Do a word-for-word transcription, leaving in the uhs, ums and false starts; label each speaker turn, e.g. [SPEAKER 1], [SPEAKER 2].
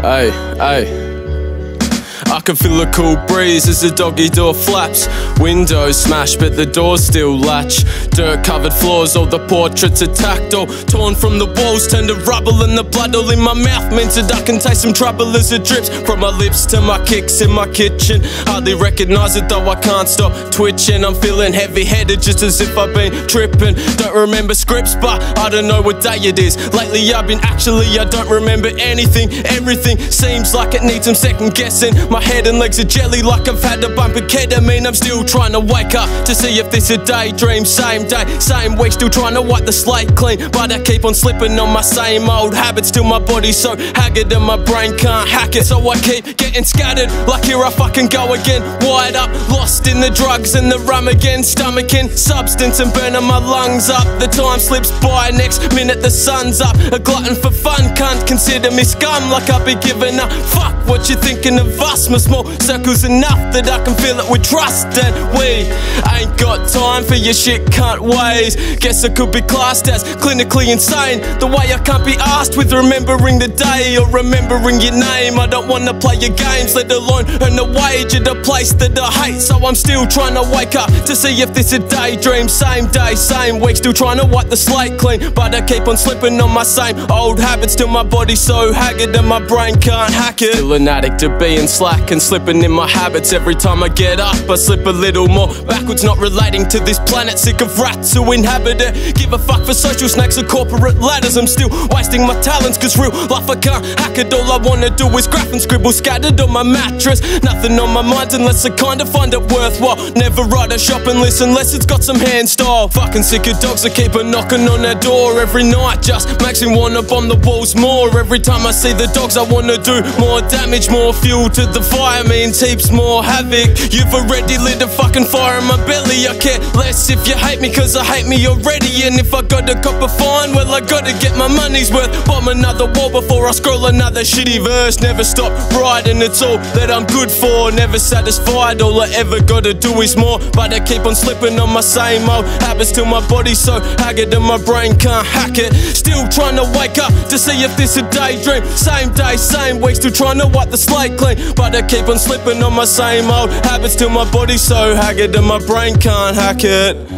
[SPEAKER 1] Ay, ay. I can feel a cool breeze as the doggy door flaps. Windows smashed but the doors still latch. Dirt covered floors, all the portraits are tactile. Torn from the walls, turned to rubble, and the blood all in my mouth means that I can taste some trouble as it drips from my lips to my kicks in my kitchen. Hardly recognise it though I can't stop twitching. I'm feeling heavy headed just as if I've been tripping. Don't remember scripts but I don't know what day it is. Lately I've been actually I don't remember anything. Everything seems like it needs some second guessing. My head and legs are jelly like I've had a bump of ketamine. I'm still trying to wake up to see if this a daydream. Same day, same week, still trying to wipe the slate clean, but I keep on slipping on my same old habits till my body's so haggard and my brain can't hack it. So I keep getting scattered like here I fucking go again. Wired up, lost in the drugs and the rum again. Stomaching substance and burning my lungs up. The time slips by, next minute the sun's up. A glutton for fun, can't consider me scum like I've been giving up. Fuck what you're thinking of us. My small circle's enough that I can feel it with trust, and we ain't got time for your shit cunt ways. Guess I could be classed as clinically insane, the way I can't be asked with remembering the day or remembering your name. I don't wanna play your games, let alone earn a wage at a place that I hate. So I'm still trying to wake up to see if this a daydream. Same day, same week, still trying to wipe the slate clean, but I keep on slipping on my same old habits till my body's so haggard and my brain can't hack it. Still an addict to being slack and slipping in my habits. Every time I get up I slip a little more backwards, not relating to this planet. Sick of rats who inhabit it. Give a fuck for social snakes or corporate ladders. I'm still wasting my talents cause real life I can't hack it. All I wanna do is graph and scribble scattered on my mattress. Nothing on my mind unless I kinda find it worthwhile. Never write a shopping list unless it's got some hand style. Fucking sick of dogs that keep on knocking on our door every night. Just makes me wanna bomb the walls more. Every time I see the dogs I wanna do more damage. More fuel to the fire means heaps more havoc. You've already lit a fucking fire in my belly. I care less if you hate me cause I hate me already. And if I gotta cop a fine, well I gotta get my money's worth. Bomb another wall before I scroll another shitty verse. Never stop writing, it's all that I'm good for. Never satisfied, all I ever gotta do is more. But I keep on slipping on my same old habits till my body's so haggard and my brain can't hack it. Still trying to wake up to see if this a daydream. Same day, same week, still trying to wipe the slate clean, but I keep on slipping on my same old habits till my body's so haggard and my brain can't hack it.